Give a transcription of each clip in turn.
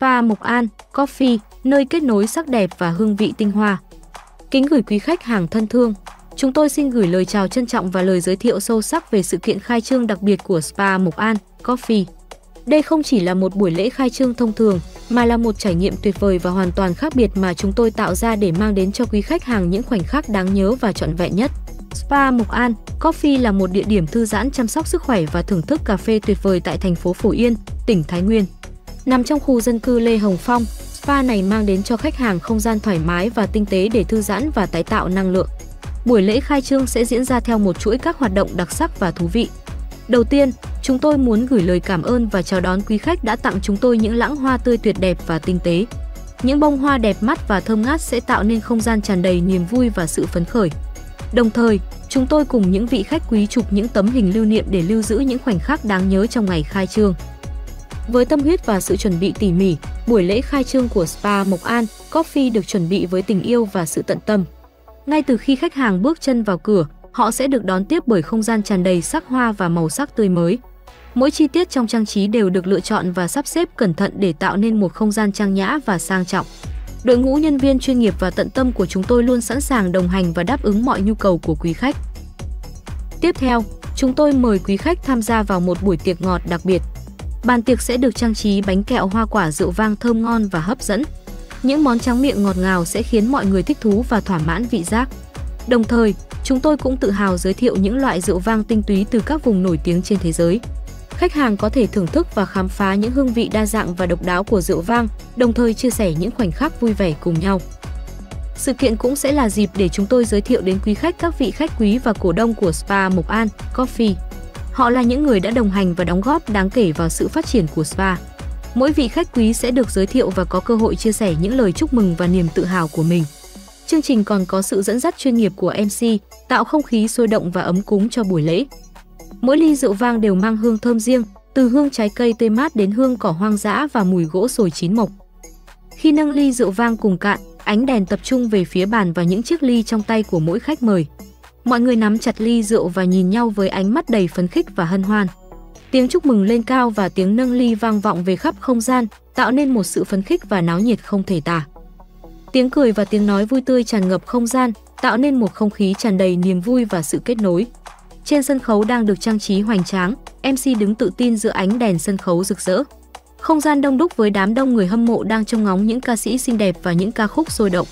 Spa Mộc An Coffee, nơi kết nối sắc đẹp và hương vị tinh hoa. Kính gửi quý khách hàng thân thương, chúng tôi xin gửi lời chào trân trọng và lời giới thiệu sâu sắc về sự kiện khai trương đặc biệt của Spa Mộc An Coffee. Đây không chỉ là một buổi lễ khai trương thông thường, mà là một trải nghiệm tuyệt vời và hoàn toàn khác biệt mà chúng tôi tạo ra để mang đến cho quý khách hàng những khoảnh khắc đáng nhớ và trọn vẹn nhất. Spa Mộc An Coffee là một địa điểm thư giãn chăm sóc sức khỏe và thưởng thức cà phê tuyệt vời tại thành phố Phổ Yên, tỉnh Thái Nguyên. Nằm trong khu dân cư Lê Hồng Phong, spa này mang đến cho khách hàng không gian thoải mái và tinh tế để thư giãn và tái tạo năng lượng. Buổi lễ khai trương sẽ diễn ra theo một chuỗi các hoạt động đặc sắc và thú vị. Đầu tiên, chúng tôi muốn gửi lời cảm ơn và chào đón quý khách đã tặng chúng tôi những lẵng hoa tươi tuyệt đẹp và tinh tế. Những bông hoa đẹp mắt và thơm ngát sẽ tạo nên không gian tràn đầy niềm vui và sự phấn khởi. Đồng thời, chúng tôi cùng những vị khách quý chụp những tấm hình lưu niệm để lưu giữ những khoảnh khắc đáng nhớ trong ngày khai trương. Với tâm huyết và sự chuẩn bị tỉ mỉ, buổi lễ khai trương của Spa Mộc An Coffee được chuẩn bị với tình yêu và sự tận tâm. Ngay từ khi khách hàng bước chân vào cửa, họ sẽ được đón tiếp bởi không gian tràn đầy sắc hoa và màu sắc tươi mới. Mỗi chi tiết trong trang trí đều được lựa chọn và sắp xếp cẩn thận để tạo nên một không gian trang nhã và sang trọng. Đội ngũ nhân viên chuyên nghiệp và tận tâm của chúng tôi luôn sẵn sàng đồng hành và đáp ứng mọi nhu cầu của quý khách. Tiếp theo, chúng tôi mời quý khách tham gia vào một buổi tiệc ngọt đặc biệt. Bàn tiệc sẽ được trang trí bánh kẹo hoa quả rượu vang thơm ngon và hấp dẫn. Những món tráng miệng ngọt ngào sẽ khiến mọi người thích thú và thỏa mãn vị giác. Đồng thời, chúng tôi cũng tự hào giới thiệu những loại rượu vang tinh túy từ các vùng nổi tiếng trên thế giới. Khách hàng có thể thưởng thức và khám phá những hương vị đa dạng và độc đáo của rượu vang, đồng thời chia sẻ những khoảnh khắc vui vẻ cùng nhau. Sự kiện cũng sẽ là dịp để chúng tôi giới thiệu đến quý khách các vị khách quý và cổ đông của Spa Mộc An Coffee. Họ là những người đã đồng hành và đóng góp đáng kể vào sự phát triển của spa. Mỗi vị khách quý sẽ được giới thiệu và có cơ hội chia sẻ những lời chúc mừng và niềm tự hào của mình. Chương trình còn có sự dẫn dắt chuyên nghiệp của MC, tạo không khí sôi động và ấm cúng cho buổi lễ. Mỗi ly rượu vang đều mang hương thơm riêng, từ hương trái cây tươi mát đến hương cỏ hoang dã và mùi gỗ sồi chín mộc. Khi nâng ly rượu vang cùng cạn, ánh đèn tập trung về phía bàn và những chiếc ly trong tay của mỗi khách mời. Mọi người nắm chặt ly rượu và nhìn nhau với ánh mắt đầy phấn khích và hân hoan. Tiếng chúc mừng lên cao và tiếng nâng ly vang vọng về khắp không gian, tạo nên một sự phấn khích và náo nhiệt không thể tả. Tiếng cười và tiếng nói vui tươi tràn ngập không gian, tạo nên một không khí tràn đầy niềm vui và sự kết nối. Trên sân khấu đang được trang trí hoành tráng, MC đứng tự tin giữa ánh đèn sân khấu rực rỡ. Không gian đông đúc với đám đông người hâm mộ đang trông ngóng những ca sĩ xinh đẹp và những ca khúc sôi động.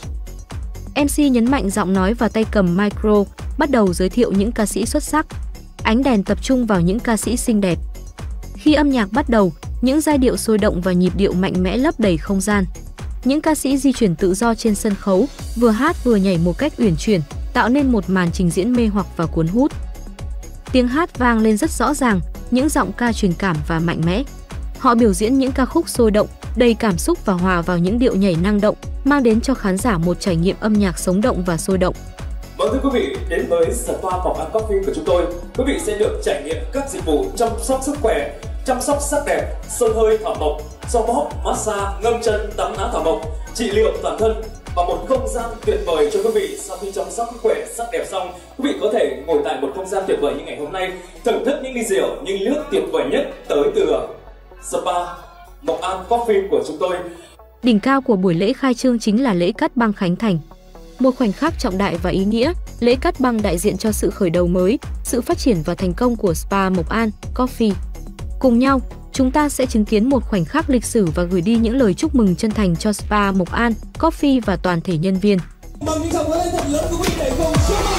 MC nhấn mạnh giọng nói và tay cầm micro, bắt đầu giới thiệu những ca sĩ xuất sắc. Ánh đèn tập trung vào những ca sĩ xinh đẹp. Khi âm nhạc bắt đầu, những giai điệu sôi động và nhịp điệu mạnh mẽ lấp đầy không gian. Những ca sĩ di chuyển tự do trên sân khấu, vừa hát vừa nhảy một cách uyển chuyển, tạo nên một màn trình diễn mê hoặc và cuốn hút. Tiếng hát vang lên rất rõ ràng, những giọng ca truyền cảm và mạnh mẽ. Họ biểu diễn những ca khúc sôi động, đầy cảm xúc và hòa vào những điệu nhảy năng động, mang đến cho khán giả một trải nghiệm âm nhạc sống động và sôi động. Vâng, thưa quý vị, đến với Spa Mộc An Coffee của chúng tôi, quý vị sẽ được trải nghiệm các dịch vụ chăm sóc sức khỏe, chăm sóc sắc đẹp, xông hơi thảo mộc, xoa bóp, massage, ngâm chân, tắm lá thảo mộc, trị liệu toàn thân và một không gian tuyệt vời cho quý vị. Sau khi chăm sóc sức khỏe, sắc đẹp xong, quý vị có thể ngồi tại một không gian tuyệt vời như ngày hôm nay, thưởng thức những ly rượu, những nước tuyệt vời nhất tới từ Spa Mộc An Coffee của chúng tôi. Đỉnh cao của buổi lễ khai trương chính là lễ cắt băng khánh thành. Một khoảnh khắc trọng đại và ý nghĩa, lễ cắt băng đại diện cho sự khởi đầu mới, sự phát triển và thành công của Spa Mộc An Coffee. Cùng nhau, chúng ta sẽ chứng kiến một khoảnh khắc lịch sử và gửi đi những lời chúc mừng chân thành cho Spa Mộc An Coffee và toàn thể nhân viên. Bằng những tràng vỗ thật lớn, quý vị để cùng chúc mừng.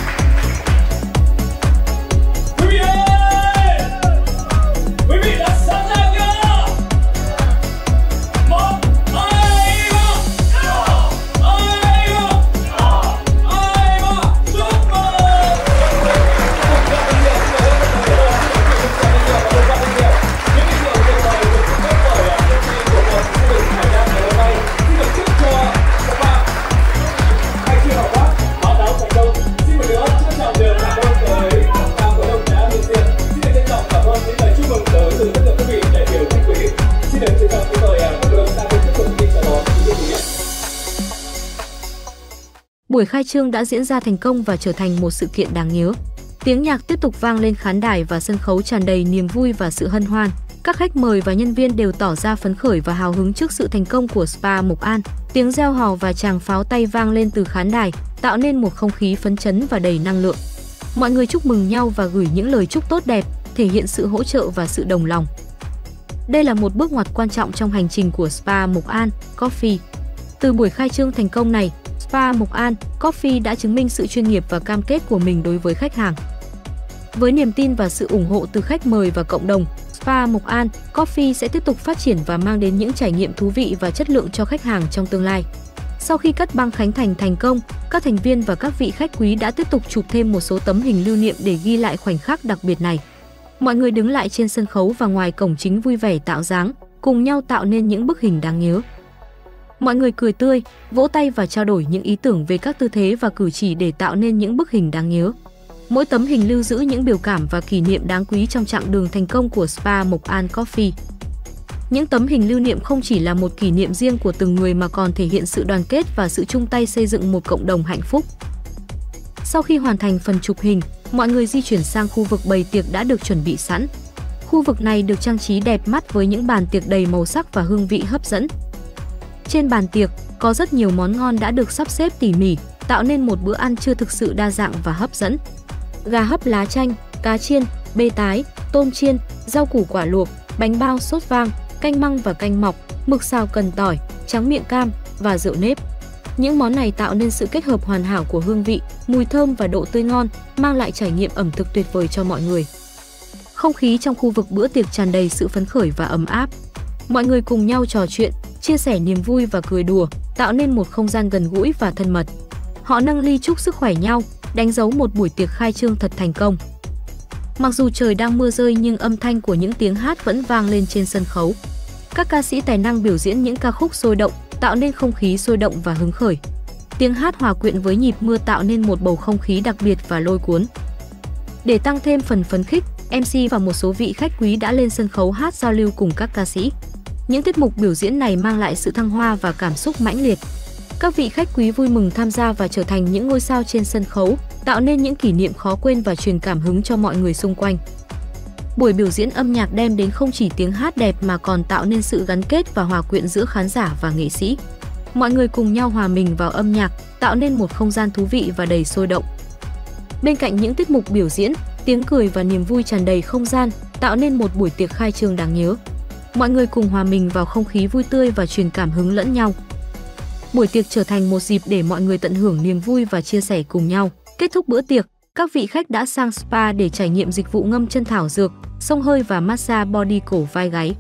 Quý vị đã Buổi khai trương đã diễn ra thành công và trở thành một sự kiện đáng nhớ. Tiếng nhạc tiếp tục vang lên khán đài và sân khấu tràn đầy niềm vui và sự hân hoan. Các khách mời và nhân viên đều tỏ ra phấn khởi và hào hứng trước sự thành công của Spa Mộc An. Tiếng reo hò và tràng pháo tay vang lên từ khán đài, tạo nên một không khí phấn chấn và đầy năng lượng. Mọi người chúc mừng nhau và gửi những lời chúc tốt đẹp, thể hiện sự hỗ trợ và sự đồng lòng. Đây là một bước ngoặt quan trọng trong hành trình của Spa Mộc An Coffee. Từ buổi khai trương thành công này, Spa Mộc An Coffee đã chứng minh sự chuyên nghiệp và cam kết của mình đối với khách hàng. Với niềm tin và sự ủng hộ từ khách mời và cộng đồng, Spa Mộc An Coffee sẽ tiếp tục phát triển và mang đến những trải nghiệm thú vị và chất lượng cho khách hàng trong tương lai. Sau khi cắt băng khánh thành thành công, các thành viên và các vị khách quý đã tiếp tục chụp thêm một số tấm hình lưu niệm để ghi lại khoảnh khắc đặc biệt này. Mọi người đứng lại trên sân khấu và ngoài cổng chính vui vẻ tạo dáng, cùng nhau tạo nên những bức hình đáng nhớ. Mọi người cười tươi, vỗ tay và trao đổi những ý tưởng về các tư thế và cử chỉ để tạo nên những bức hình đáng nhớ. Mỗi tấm hình lưu giữ những biểu cảm và kỷ niệm đáng quý trong chặng đường thành công của Spa Mộc An Coffee. Những tấm hình lưu niệm không chỉ là một kỷ niệm riêng của từng người mà còn thể hiện sự đoàn kết và sự chung tay xây dựng một cộng đồng hạnh phúc. Sau khi hoàn thành phần chụp hình, mọi người di chuyển sang khu vực bày tiệc đã được chuẩn bị sẵn. Khu vực này được trang trí đẹp mắt với những bàn tiệc đầy màu sắc và hương vị hấp dẫn. Trên bàn tiệc, có rất nhiều món ngon đã được sắp xếp tỉ mỉ, tạo nên một bữa ăn trưa thực sự đa dạng và hấp dẫn. Gà hấp lá chanh, cá chiên, bê tái, tôm chiên, rau củ quả luộc, bánh bao sốt vang, canh măng và canh mọc, mực xào cần tỏi, tráng miệng cam và rượu nếp. Những món này tạo nên sự kết hợp hoàn hảo của hương vị, mùi thơm và độ tươi ngon, mang lại trải nghiệm ẩm thực tuyệt vời cho mọi người. Không khí trong khu vực bữa tiệc tràn đầy sự phấn khởi và ấm áp. Mọi người cùng nhau trò chuyện, chia sẻ niềm vui và cười đùa, tạo nên một không gian gần gũi và thân mật. Họ nâng ly chúc sức khỏe nhau, đánh dấu một buổi tiệc khai trương thật thành công. Mặc dù trời đang mưa rơi nhưng âm thanh của những tiếng hát vẫn vang lên trên sân khấu. Các ca sĩ tài năng biểu diễn những ca khúc sôi động, tạo nên không khí sôi động và hứng khởi. Tiếng hát hòa quyện với nhịp mưa tạo nên một bầu không khí đặc biệt và lôi cuốn. Để tăng thêm phần phấn khích, MC và một số vị khách quý đã lên sân khấu hát giao lưu cùng các ca sĩ. Những tiết mục biểu diễn này mang lại sự thăng hoa và cảm xúc mãnh liệt. Các vị khách quý vui mừng tham gia và trở thành những ngôi sao trên sân khấu, tạo nên những kỷ niệm khó quên và truyền cảm hứng cho mọi người xung quanh. Buổi biểu diễn âm nhạc đem đến không chỉ tiếng hát đẹp mà còn tạo nên sự gắn kết và hòa quyện giữa khán giả và nghệ sĩ. Mọi người cùng nhau hòa mình vào âm nhạc, tạo nên một không gian thú vị và đầy sôi động. Bên cạnh những tiết mục biểu diễn, tiếng cười và niềm vui tràn đầy không gian, tạo nên một buổi tiệc khai trương đáng nhớ. Mọi người cùng hòa mình vào không khí vui tươi và truyền cảm hứng lẫn nhau. Buổi tiệc trở thành một dịp để mọi người tận hưởng niềm vui và chia sẻ cùng nhau. Kết thúc bữa tiệc, các vị khách đã sang spa để trải nghiệm dịch vụ ngâm chân thảo dược, xông hơi và massage body cổ vai gáy.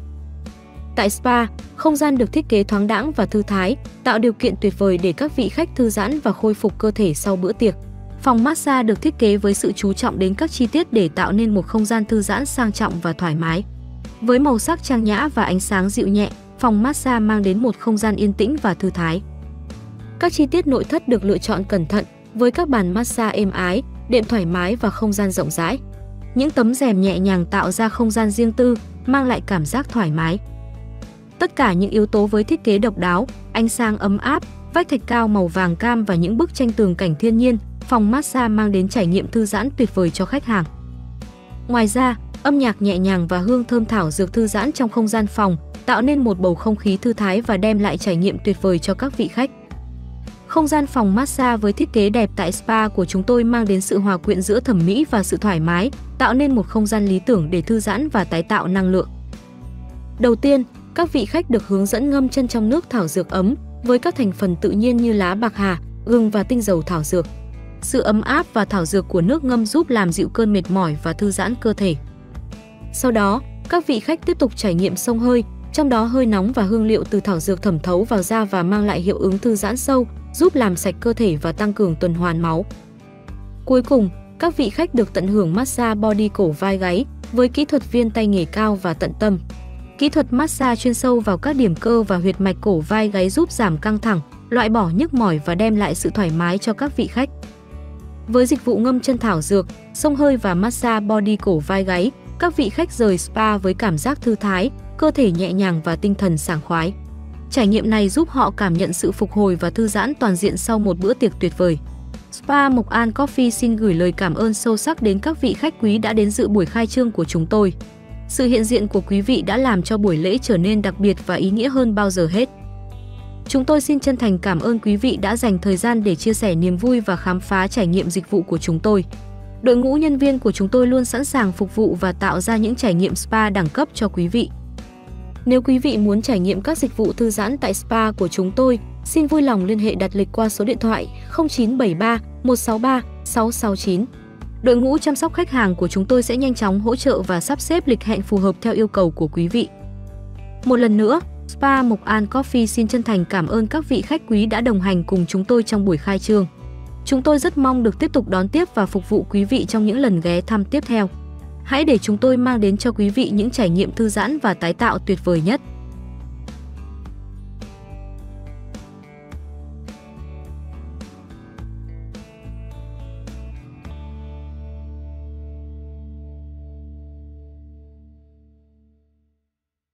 Tại spa, không gian được thiết kế thoáng đãng và thư thái, tạo điều kiện tuyệt vời để các vị khách thư giãn và khôi phục cơ thể sau bữa tiệc. Phòng massage được thiết kế với sự chú trọng đến các chi tiết để tạo nên một không gian thư giãn sang trọng và thoải mái. Với màu sắc trang nhã và ánh sáng dịu nhẹ, phòng massage mang đến một không gian yên tĩnh và thư thái. Các chi tiết nội thất được lựa chọn cẩn thận, với các bàn massage êm ái, đệm thoải mái và không gian rộng rãi. Những tấm rèm nhẹ nhàng tạo ra không gian riêng tư, mang lại cảm giác thoải mái. Tất cả những yếu tố với thiết kế độc đáo, ánh sáng ấm áp, vách thạch cao màu vàng cam và những bức tranh tường cảnh thiên nhiên, phòng massage mang đến trải nghiệm thư giãn tuyệt vời cho khách hàng. Ngoài ra, âm nhạc nhẹ nhàng và hương thơm thảo dược thư giãn trong không gian phòng, tạo nên một bầu không khí thư thái và đem lại trải nghiệm tuyệt vời cho các vị khách. Không gian phòng massage với thiết kế đẹp tại spa của chúng tôi mang đến sự hòa quyện giữa thẩm mỹ và sự thoải mái, tạo nên một không gian lý tưởng để thư giãn và tái tạo năng lượng. Đầu tiên, các vị khách được hướng dẫn ngâm chân trong nước thảo dược ấm với các thành phần tự nhiên như lá bạc hà, gừng và tinh dầu thảo dược. Sự ấm áp và thảo dược của nước ngâm giúp làm dịu cơn mệt mỏi và thư giãn cơ thể. Sau đó, các vị khách tiếp tục trải nghiệm xông hơi, trong đó hơi nóng và hương liệu từ thảo dược thẩm thấu vào da và mang lại hiệu ứng thư giãn sâu, giúp làm sạch cơ thể và tăng cường tuần hoàn máu. Cuối cùng, các vị khách được tận hưởng massage body cổ vai gáy với kỹ thuật viên tay nghề cao và tận tâm. Kỹ thuật massage chuyên sâu vào các điểm cơ và huyệt mạch cổ vai gáy giúp giảm căng thẳng, loại bỏ nhức mỏi và đem lại sự thoải mái cho các vị khách. Với dịch vụ ngâm chân thảo dược, xông hơi và massage body cổ vai gáy, các vị khách rời spa với cảm giác thư thái, cơ thể nhẹ nhàng và tinh thần sảng khoái. Trải nghiệm này giúp họ cảm nhận sự phục hồi và thư giãn toàn diện sau một bữa tiệc tuyệt vời. Spa Mộc An Coffee xin gửi lời cảm ơn sâu sắc đến các vị khách quý đã đến dự buổi khai trương của chúng tôi. Sự hiện diện của quý vị đã làm cho buổi lễ trở nên đặc biệt và ý nghĩa hơn bao giờ hết. Chúng tôi xin chân thành cảm ơn quý vị đã dành thời gian để chia sẻ niềm vui và khám phá trải nghiệm dịch vụ của chúng tôi. Đội ngũ nhân viên của chúng tôi luôn sẵn sàng phục vụ và tạo ra những trải nghiệm spa đẳng cấp cho quý vị. Nếu quý vị muốn trải nghiệm các dịch vụ thư giãn tại spa của chúng tôi, xin vui lòng liên hệ đặt lịch qua số điện thoại 0973 163 669. Đội ngũ chăm sóc khách hàng của chúng tôi sẽ nhanh chóng hỗ trợ và sắp xếp lịch hẹn phù hợp theo yêu cầu của quý vị. Một lần nữa, Spa Mộc An Coffee xin chân thành cảm ơn các vị khách quý đã đồng hành cùng chúng tôi trong buổi khai trương. Chúng tôi rất mong được tiếp tục đón tiếp và phục vụ quý vị trong những lần ghé thăm tiếp theo. Hãy để chúng tôi mang đến cho quý vị những trải nghiệm thư giãn và tái tạo tuyệt vời nhất.